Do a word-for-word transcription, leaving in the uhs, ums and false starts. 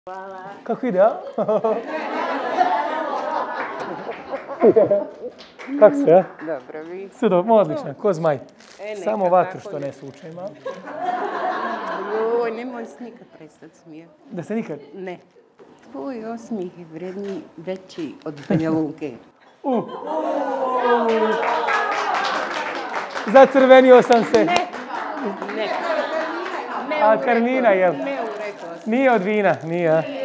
Hvala. Kako ide, a? Kako se, a? Dobro, vi? Sve dobro, odlično, ko zmaj. E, Samo vatru što ne suče ima. Joj, nemoj se nikad prestati smijeti. Da se nikad? Ne. Tvoj osmih je vredniji veći od Banja Luke. Uh. Zacrvenio sam se. Ne, ne. A Karmina, jel? Ne, urekla sam. Nije od vina, nije, a?